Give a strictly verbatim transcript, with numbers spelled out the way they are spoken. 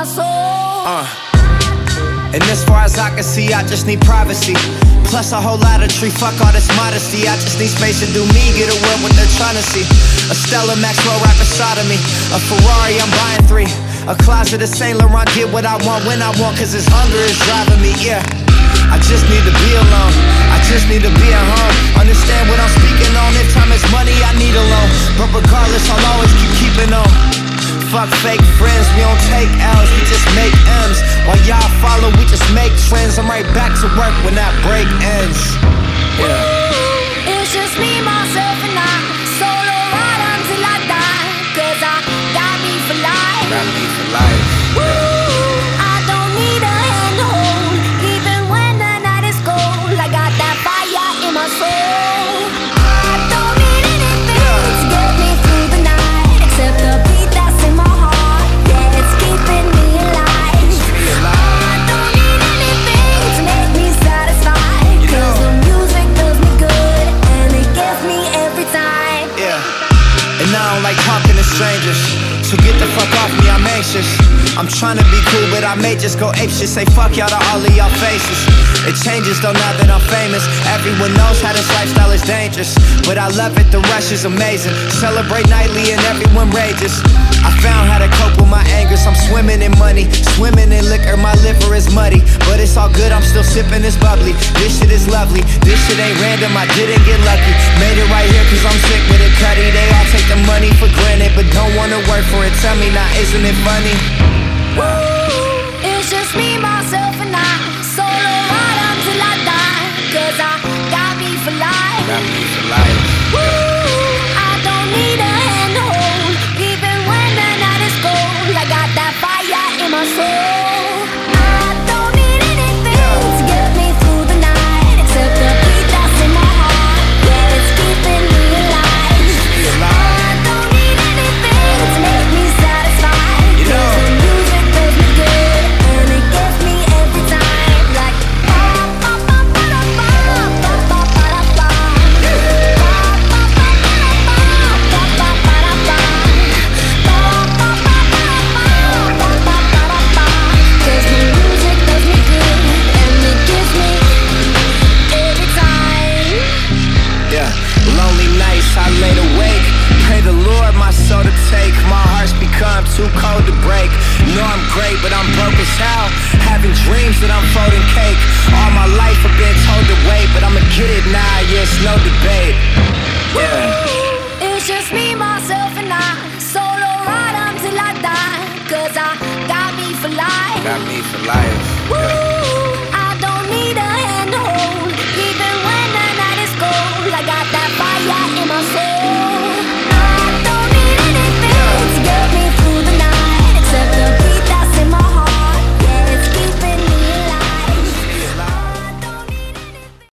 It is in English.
my soul. Uh. And as far as I can see, I just need privacy. Plus a whole lot of tree, fuck all this modesty. I just need space to do me, get away what they're trying to see. A Stella Maxwell right beside of me. A Ferrari, I'm buying three. A closet of Saint Laurent, get what I want when I want, cause this hunger is driving me, yeah. I just need to be alone, I just need to be at home. Understand what I'm speaking on, if time is money, I need a loan. But regardless, I'll always keep keeping on. Fuck fake friends, we don't take L's, we just make M's. While y'all follow, we just make trends. I'm right back to work when that break ends. Yeah. Ooh, it's just me, myself, and I. Solo ride until I die, cause I got me for life. Got me for life. Ooh, I don't need a hand to hold, even when the night is cold. I got that fire in my soul. I don't need anything to get me through the night, except the beat that's in my heart. Yeah, it's keeping me alive. I don't need anything to make me satisfied, cause the music does me good, and it gets me every time. Yeah. And I don't like talking to strangers, so get the fuck off me, I'm anxious. I'm trying to be cool, but I may just go apeshit. Say fuck y'all to all of y'all faces. It changes though now that I'm famous. Everyone knows how this lifestyle is dangerous, but I love it, the rush is amazing. Celebrate nightly and everyone rages. I found how to cope with my angers. I'm swimming in money, swimming in liquor. My liver is muddy, but it's all good, I'm still sipping this bubbly. This shit is lovely, this shit ain't random, I didn't get lucky. Made it right here cause I'm sick with it, cutty. They all take the money for granted, but don't wanna work for it. Tell me now, isn't it funny? Ooh, it's just me, myself, and I. Solo ride until I die, cause I got me for life. Got me for life. Ooh, I don't need a hand to hold, even when the night is cold. I got that fire in my soul. I don't need anything to get me through the night, except the beat that's in my heart. Yeah, it's keeping me alive. I don't need anything to make me satisfied, cause the music does me good, and it gets me every time. Like ba ba ba ba da ba, ba ba ba da ba, ba ba ba ba da ba, ba ba ba da ba, ba ba ba ba da ba, ba ba ba da ba. Cause the music does me good, and it gives me every time. Yeah, lonely nights I laid awake, pray the Lord my soul to take. My heart's become too cold to break. Know I'm great, but I'm broke as hell, having dreams that I'm folding cake. All my life I've been told to wait, but I'ma get it now, yeah, it's no debate. Yeah. It's just me, myself, and I. Solo ride until I die, cause I got me for life. Got me for life. Yeah.